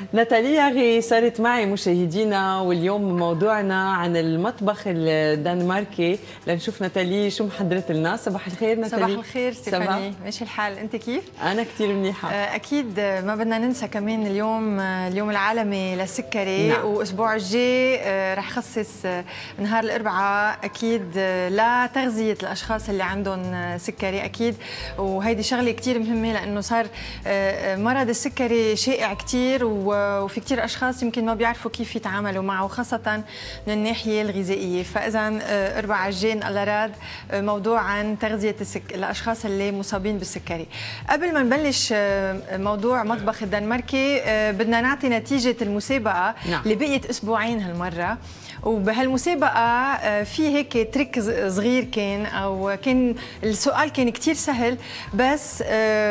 ناتالي ياغي صارت معي مشاهدينا، واليوم موضوعنا عن المطبخ الدنماركي. لنشوف ناتالي شو محضرت لنا. صباح الخير ناتالي. صباح الخير ستيفاني، ماشي الحال؟ انت كيف؟ انا كثير منيحه. اكيد ما بدنا ننسى كمان اليوم العالمي للسكري. نعم. واسبوع الجاي رح خصص نهار الاربعاء اكيد لتغذيه الاشخاص اللي عندهم سكري اكيد. وهيدي شغله كثير مهمه لانه صار مرض السكري شائع كثير، وفي كثير اشخاص يمكن ما بيعرفوا كيف يتعاملوا معه، خاصه من الناحيه الغذائيه. فاذا الاربعاء الجاي الله راد موضوع عن تغذيه الاشخاص اللي مصابين بالسكري. قبل ما نبلش موضوع مطبخ الدنماركي بدنا نعطي نتيجه المسابقه. نعم. اللي بقيت اسبوعين هالمره. وبهالمسابقه في هيك تريك صغير كان، او كان السؤال كان كثير سهل، بس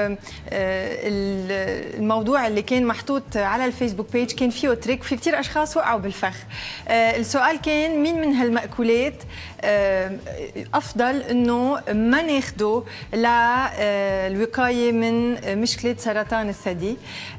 الموضوع اللي كان محطوط على الفيسبوك بيج كان فيه تريك. في كثير اشخاص وقعوا بالفخ. السؤال كان مين من هالمأكولات افضل انه ما ناخده للوقايه من مشكله سرطان الثدي.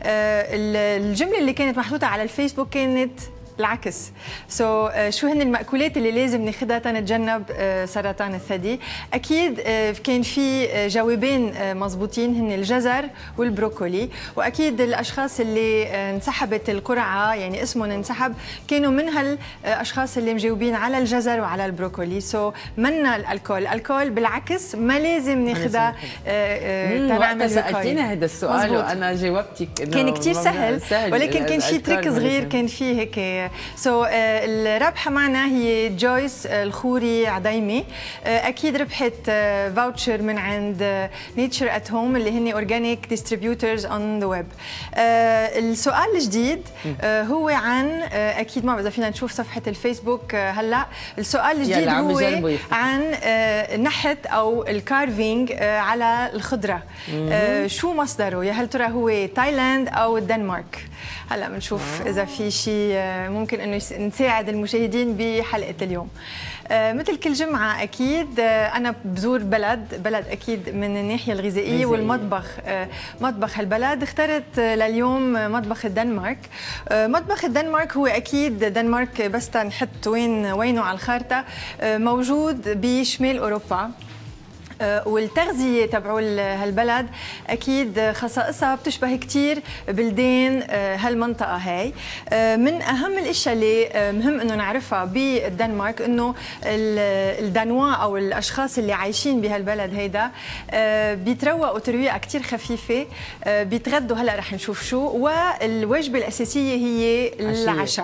الجمله اللي كانت محطوطه على الفيسبوك كانت العكس. شو هن المأكولات اللي لازم ناخذها تنتجنب سرطان الثدي؟ اكيد كان في جوابين مضبوطين، هن الجزر والبروكولي. واكيد الاشخاص اللي انسحبت القرعه، يعني اسمهم انسحب، كانوا من هالاشخاص اللي مجاوبين على الجزر وعلى البروكولي. منا الكول بالعكس ما لازم ناخذها تنعمل سالتينا هذا السؤال وانا جاوبتك كان كثير سهل، ولكن كان في تريك صغير كان فيه هيك. الرابحه معنا هي جويس الخوري عديمي. اكيد ربحت فاوتشر من عند نيتشر ات هوم اللي هن اورجانيك ديستريبيوترز اون ذا ويب. السؤال الجديد هو عن، اكيد ما اذا فينا نشوف صفحه الفيسبوك هلا. السؤال الجديد هو عن نحت او الكارفينج على الخضره. شو مصدره؟ يا هل ترى هو تايلاند او الدنمارك؟ هلا بنشوف اذا في شيء ممكن انه نساعد المشاهدين بحلقه اليوم. مثل كل جمعه اكيد انا بزور بلد اكيد من الناحيه الغذائيه والمطبخ. مطبخ البلد اخترت لليوم مطبخ الدنمارك. مطبخ الدنمارك هو اكيد دنمارك، بس تنحط وينه على الخارطه، موجود بشمال اوروبا. والتغذية تبعوا هالبلد أكيد خصائصها بتشبه كتير بلدان هالمنطقة هاي. من أهم الأشياء اللي مهم إنه نعرفها بالدنمارك إنه الدانوا أو الأشخاص اللي عايشين بهالبلد هيدا بيتروقوا ترويقة كتير خفيفة، بيتغدوا هلا رح نشوف شو، والوجبة الأساسية هي العشاء.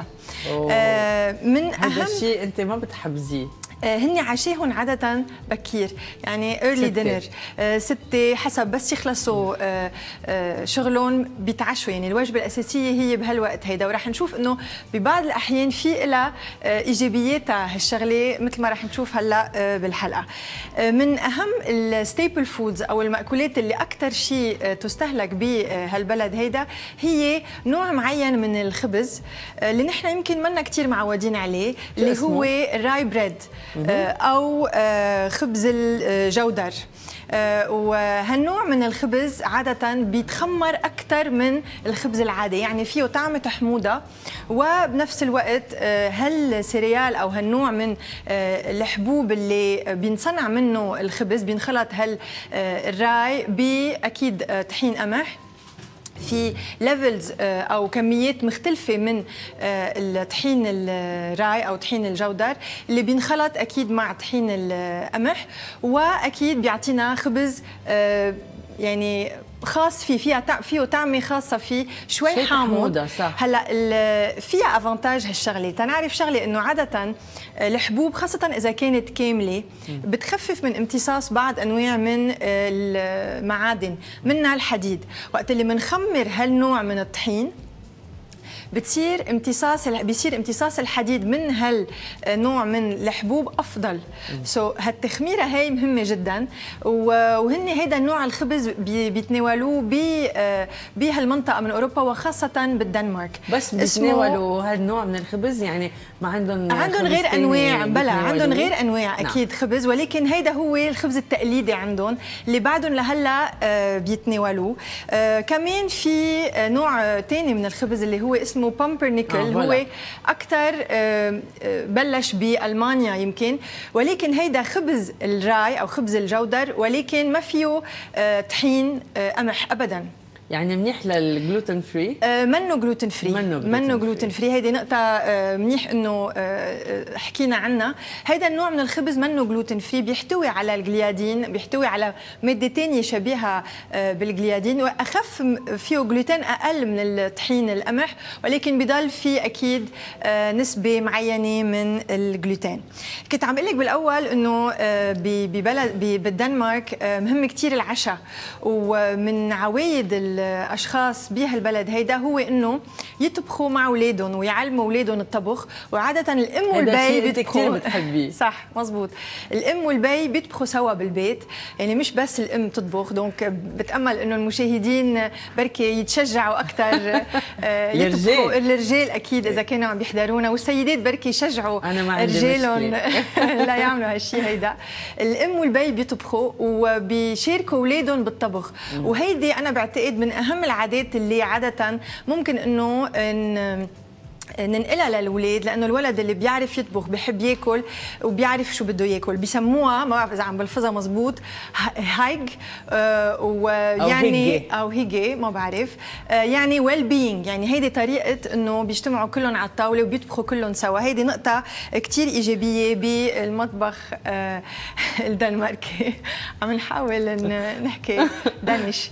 من أهم هذا الشيء أنت ما بتحبزيه. هن عشاهم عادة بكير، يعني early dinner 6 حسب، بس يخلصوا شغلهم بيتعشوا، يعني الوجبة الأساسية هي بهالوقت هيدا. ورح نشوف إنه ببعض الأحيان في لها إيجابياتها هالشغلة مثل ما رح نشوف هلا بالحلقة. من أهم الستيبل فودز أو المأكولات اللي أكثر شيء تستهلك بهالبلد هيدا هي نوع معين من الخبز اللي نحن يمكن منا كثير معودين عليه، اللي هو الراي بريد أو خبز الجودر. وهالنوع من الخبز عادة بيتخمر أكثر من الخبز العادي، يعني فيه طعمة حموضة، وبنفس الوقت هالسيريال أو هالنوع من الحبوب اللي بينصنع منه الخبز بينخلط الراي بأكيد طحين قمح. في ليفلز او كميات مختلفه من الطحين الراي او طحين الجودر اللي بينخلط اكيد مع طحين القمح، واكيد بيعطينا خبز يعني خاص فيه طعمه خاصه فيه، شوي حامض. هلا فيها افانتاج هالشغله. تنعرف شغله انه عاده الحبوب خاصه اذا كانت كامله بتخفف من امتصاص بعض انواع من المعادن، منها الحديد. وقت اللي بنخمر هالنوع من الطحين بيصير امتصاص الحديد من هالنوع من الحبوب افضل. هالتخميره هي مهمه جدا، وهن هيدا النوع الخبز بيتناولوه بهالمنطقه من اوروبا وخاصه بالدنمارك. بس بيتناولوا هالنوع من الخبز يعني ما عندهم غير انواع، بلا عندهم غير انواع اكيد خبز، ولكن هيدا هو الخبز التقليدي عندهم اللي بعدهم لهلا بيتناولوه. كمان في نوع ثاني من الخبز اللي هو اسمه بامبرنيكل، هو اكثر بلش بالمانيا يمكن، ولكن هيدا خبز الراي او خبز الجودر، ولكن ما فيه طحين قمح ابدا. يعني منيح للجلوتين فري؟ منه جلوتين فري، منه جلوتين فري. هيدي نقطة منيح انه حكينا عنها. هيدا النوع من الخبز منه جلوتين فري، بيحتوي على الجليادين، بيحتوي على مادة ثانية شبيهة بالجليادين، واخف فيه جلوتين اقل من الطحين القمح، ولكن بضل في اكيد نسبة معينة من الجلوتين. كنت عم اقول لك بالاول انه بالدنمارك مهم كثير العشاء، ومن عوايد الاشخاص بهالبلد هيدا هو انه يطبخوا مع اولادهم ويعلموا اولادهم الطبخ، وعاده الام والبي بيطبخوا. بتحبيه؟ صح، مزبوط. الام والبي بيطبخوا سوا بالبيت، يعني مش بس الام تطبخ. دونك بتامل انه المشاهدين بركي يتشجعوا اكثر يطبخوا. الرجال اكيد اذا كانوا عم بيحضرونا، والسيدات بركي يشجعوا رجالهم لا يعملوا هالشيء. هيدا الام والبي بيطبخوا وبيشاركوا اولادهم بالطبخ، وهيدي انا بعتقد من أهم العادات اللي عادة ممكن إنه ننقلها للأولاد، لأنه الولد اللي بيعرف يطبخ بيحب ياكل وبيعرف شو بده ياكل. بيسموها، ما بعرف إذا عم بلفظها مزبوط، هايج ويعني أو هيجي، ما بعرف، يعني ويل بينج، يعني هيدي طريقة إنه بيجتمعوا كلهم على الطاولة وبيطبخوا كلهم سوا. هيدي نقطة كتير إيجابية بالمطبخ الدنماركي. عم نحاول نحكي دانش.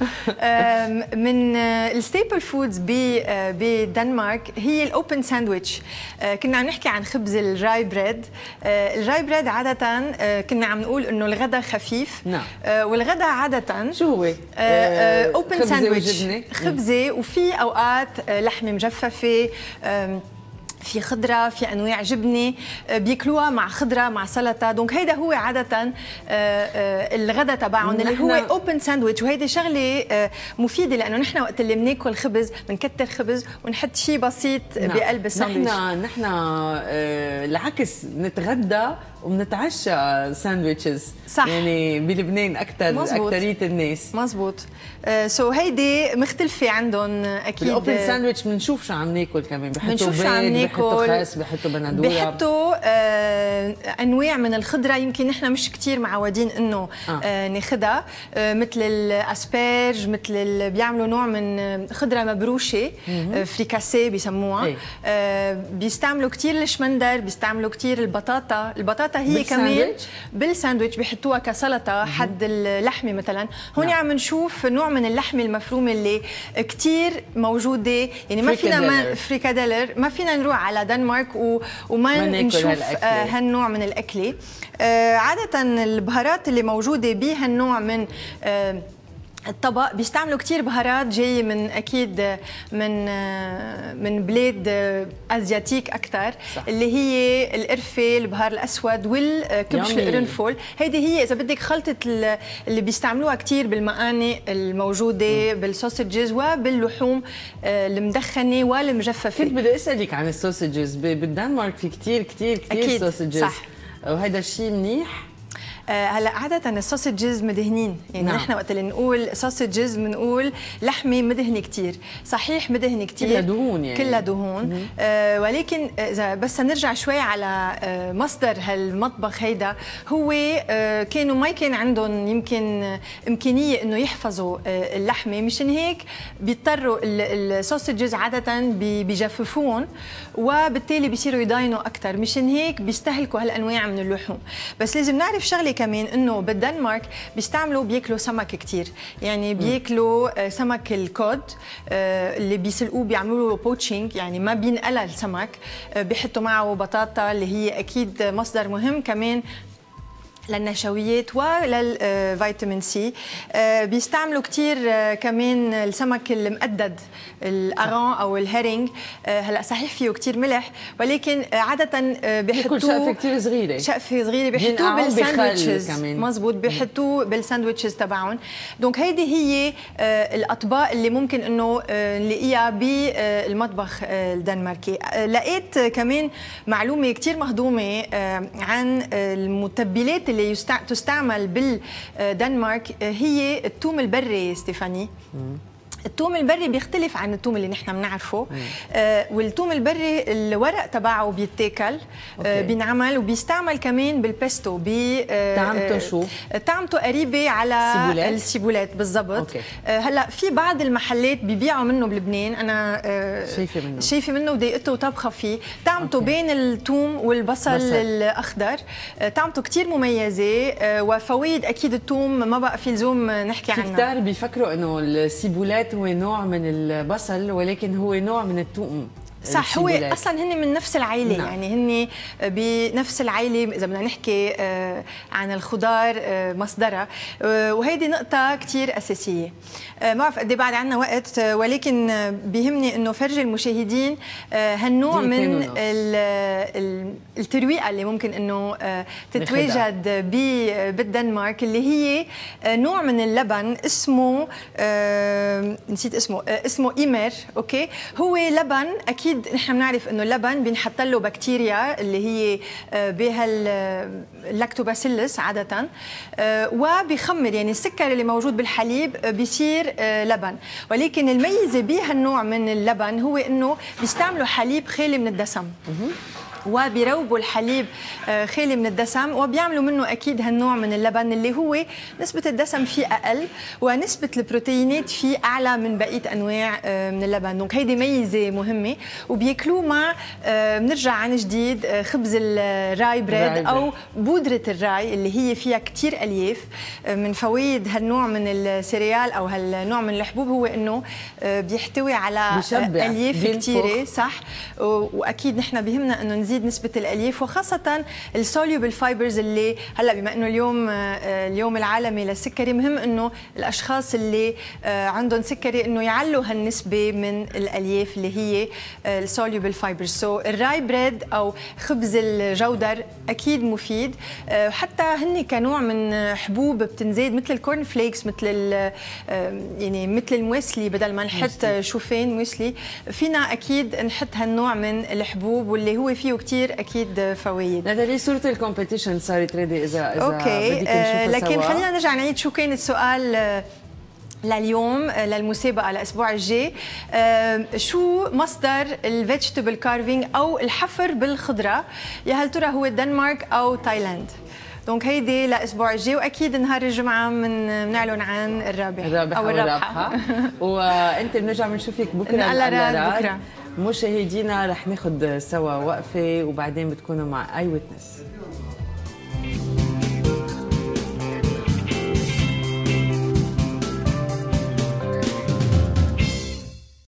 من الستيبل فودز بالدنمارك هي الأوبن ساندويتش. كنا عم نحكي عن خبز الراي بريد. الراي بريد عادة كنا عم نقول انه الغداء خفيف. نعم. والغداء عادة شو هو؟ اوبن ساندويتش، خبزة وفي اوقات لحمة مجففة، في خضره، في انواع جبنه بياكلوها مع خضره مع سلطه. دونك هيدا هو عاده الغداء تبعهم اللي هو اوبن ساندويتش. وهيدي شغله مفيده، لانه نحن وقت اللي بناكل خبز بنكتر خبز ونحط شيء بسيط بقلب الساندويتش. نحن العكس، بنتغدى وبنتعشى ساندويتشز. صح. يعني بلبنان اكثريه الناس. مزبوط. سو هيدي مختلفه عندهم اكيد. الاوبن ساندويتش بنشوف شو عم ناكل كمان، بحطوا بيض، بحطوا خس، بحطوا بندوره، بحطوا انواع من الخضره يمكن نحن مش كثير معودين انه ناخذها، مثل الاسبرج، مثل اللي بيعملوا نوع من خضره مبروشه، فريكاسيه بيسموها. بيستعملوا كثير الشمندر، بيستعملوا كثير البطاطا هي كمان بالساندويتش بيحطوها كسلطه حد اللحمه مثلا. هون عم نشوف نوع من اللحمه المفرومه اللي كثير موجوده، يعني ما فينا فريكاديلر ما فينا نروح على دنمارك وما نشوف هالنوع من الاكله. عاده البهارات اللي موجوده بهالنوع من الطبق بيستعملوا كثير بهارات جايه من اكيد من بلاد ازياتيك اكثر، اللي هي القرفه، البهار الاسود، والكبش القرنفل. هيدي هي اذا بدك خلطه اللي بيستعملوها كثير بالمقاني الموجوده بالسوسجز وباللحوم المدخنه والمجففه. كنت بدي اسالك عن السوسجز. بالدنمارك في كثير سوسجز. صح. وهذا الشيء منيح. هلا عادة السوسجز مدهنين، يعني نحن وقت اللي نقول سوسجز بنقول لحمة مدهنة كثير. صحيح مدهنة كثير، كلها دهون يعني. كلها دهون. ولكن إذا بس نرجع شوي على مصدر هالمطبخ هيدا، هو كانوا ما كان عندهم يمكن إمكانية إنه يحفظوا اللحمة، مشان هيك بيضطروا السوسجز عادة بيجففوهم، وبالتالي بيصيروا يضاينوا أكثر. مشان هيك بيستهلكوا هالأنواع من اللحوم. بس لازم نعرف شغله كمان، انه بالدنمارك بياكلوا سمك كثير، يعني بياكلوا سمك الكود اللي بيسلقوه، بيعملوا له بوتشينج، يعني ما بينقلى السمك، بيحطوا معه بطاطا اللي هي اكيد مصدر مهم كمان للنشويات وللفيتامين سي. بيستعملوا كثير كمان السمك المقدد، الأران أو الهيرينج. هلا صحيح فيه كثير ملح، ولكن عادة بيحطوه شقفة كثير صغيرة، شقفة صغيرة بيحطوه بالساندويتشز. مزبوط، بيحطوه بالساندويتشز تبعهم. دونك هيدي هي الأطباق اللي ممكن إنه نلاقيها بالمطبخ الدنماركي. لقيت كمان معلومة كثير مهضومة عن المتبلات اللي تستعمل بالدنمارك، هي الثوم البري. ستيفاني، الثوم البري بيختلف عن الثوم اللي نحن بنعرفه. والثوم البري الورق تبعه بيتاكل، بينعمل وبيستعمل كمان بالبيستو. طعمته شو؟ طعمته قريبه على السيبولات بالضبط. هلا في بعض المحلات بيبيعوا منه بلبنان، انا شايفه منه ودقته وطبخه فيه. طعمته بين الثوم والبصل الاخضر، طعمته كثير مميزه وفوائد. اكيد الثوم ما بقى في لزوم نحكي عنها. في كتار بيفكروا انه السيبولات هو نوع من البصل، ولكن هو نوع من الثوم. صح، هو اصلا هن من نفس العائله. نعم. يعني هن بنفس العائله اذا بدنا نحكي عن الخضار مصدرها. وهيدي نقطه كثير اساسيه. ما بعرف قد ايه بعد عنا وقت، ولكن بيهمني انه فرجي المشاهدين هالنوع من الترويقه اللي ممكن انه تتواجد بالدنمارك، اللي هي نوع من اللبن اسمه نسيت اسمه ايمر. اوكي، هو لبن. اكيد نحن بنعرف انه اللبن بينحط له بكتيريا اللي هي بهاللاكتوباسيلس عاده، وبيخمر. يعني السكر اللي موجود بالحليب بيصير لبن. ولكن الميزه بهالنوع من اللبن هو انه بيستعملوا حليب خالي من الدسم، وبيروبوا الحليب خالي من الدسم، وبيعملوا منه اكيد هالنوع من اللبن اللي هو نسبه الدسم فيه اقل ونسبه البروتينات فيه اعلى من بقيه انواع من اللبن. دونك هيدي ميزه مهمه. وبياكلوه مع بنرجع عن جديد خبز الراي بريد او بودره الراي اللي هي فيها كثير الياف. من فوائد هالنوع من السيريال او هالنوع من الحبوب هو انه بيحتوي على الياف كثيره. صح، واكيد نحن بهمنا انه نزيد نسبة الألياف، وخاصة السوليوبل فايبرز اللي هلا بما انه اليوم العالمي للسكري، مهم انه الاشخاص اللي عندهم سكري انه يعلوا هالنسبة من الألياف اللي هي السوليوبل فايبرز. سو الراي بريد او خبز الجودر اكيد مفيد. حتى هن كنوع من حبوب بتنزيد مثل الكورن فليكس، مثل يعني مثل المويسلي. بدل ما نحط شوفان مويسلي، فينا اكيد نحط هالنوع من الحبوب واللي هو فيه كتير اكيد فوائد. ناتالي، صورة الكومبيتيشن صارت ريدي اذا اوكي. بدك نشوفها لكن سوا. خلينا نرجع نعيد شو كان السؤال لليوم للمسابقه الاسبوع الجاي. شو مصدر الفيجيتابل كارفينج او الحفر بالخضره؟ يا هل ترى هو الدنمارك او تايلاند؟ دونك هيدي لاسبوع الجاي، واكيد نهار الجمعه بنعلن عن الرابح او الرابحه. وانت بنرجع بنشوفك بكره على بكره. مشاهدينا رح ناخذ سوا وقفه وبعدين بتكونوا مع اي ويتنس.